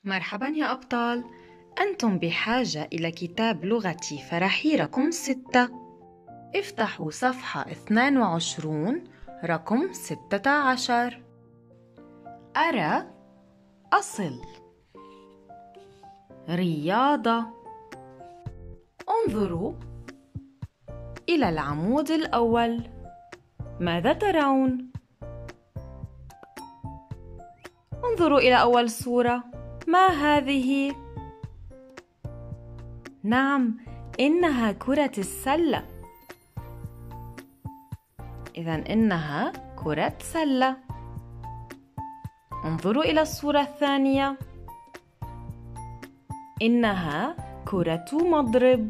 مرحبا يا أبطال، أنتم بحاجة إلى كتاب لغتي فرحي رقم 6. افتحوا صفحة 22 رقم 16. أرى، أصل، رياضة. انظروا إلى العمود الأول، ماذا ترون؟ انظروا إلى أول صورة، ما هذه؟ نعم، إنها كرة السلة. إذن إنها كرة سلة. انظروا إلى الصورة الثانية، إنها كرة مضرب.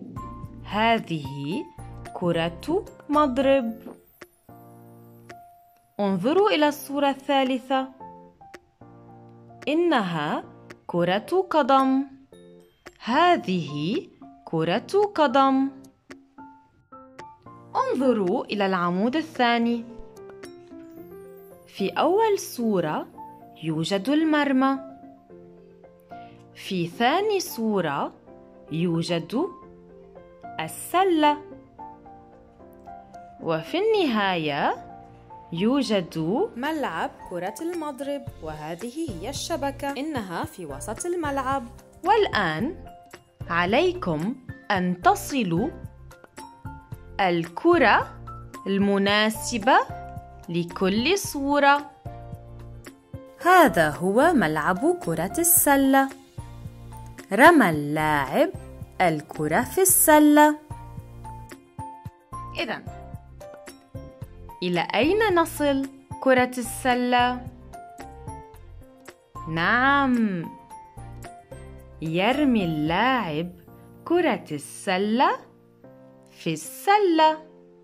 هذه كرة مضرب. انظروا إلى الصورة الثالثة، إنها كرة قدم. هذه كرة قدم. انظروا إلى العمود الثاني، في أول صورة يوجد المرمى، في ثاني صورة يوجد السلة، وفي النهاية يوجد ملعب كرة المضرب، وهذه هي الشبكة، إنها في وسط الملعب. والآن عليكم أن تصلوا الكرة المناسبة لكل صورة. هذا هو ملعب كرة السلة. رمى اللاعب الكرة في السلة. إذن إلى أين نصل كرة السلة؟ نعم، يرمي اللاعب كرة السلة في السلة.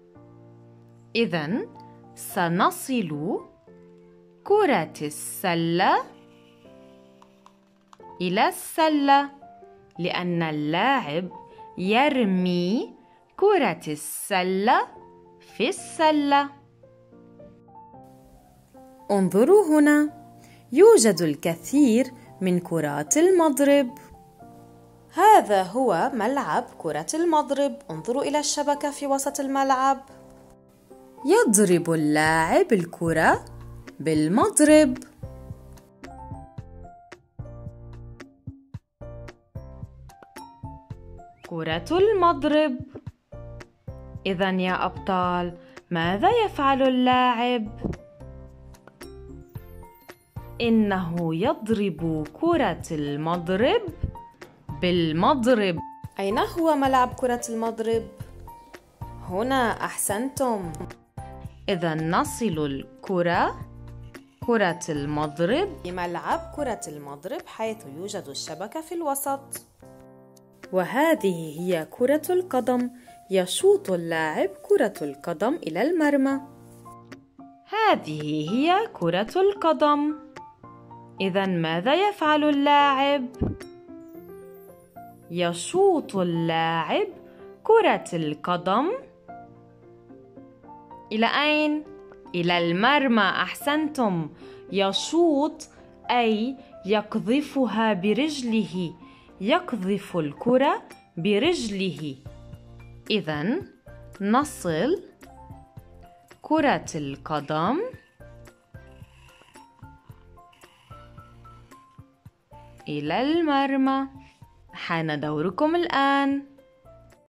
إذن سنصل كرة السلة إلى السلة، لأن اللاعب يرمي كرة السلة في السلة. انظروا هنا، يوجد الكثير من كرات المضرب. هذا هو ملعب كرة المضرب. انظروا إلى الشبكة في وسط الملعب. يضرب اللاعب الكرة بالمضرب. كرة المضرب. إذن يا أبطال، ماذا يفعل اللاعب؟ إنه يضرب كرة المضرب بالمضرب. أين هو ملعب كرة المضرب؟ هنا، أحسنتم. إذن نصل الكرة، كرة المضرب، لملعب كرة المضرب حيث يوجد الشبكة في الوسط. وهذه هي كرة القدم. يشوط اللاعب كرة القدم إلى المرمى. هذه هي كرة القدم. إذن ماذا يفعل اللاعب؟ يشوط اللاعب كرة القدم إلى أين؟ إلى المرمى. أحسنتم. يشوط أي يقذفها برجله، يقذف الكرة برجله. إذن نصل كرة القدم إلى المرمى. حان دوركم الآن.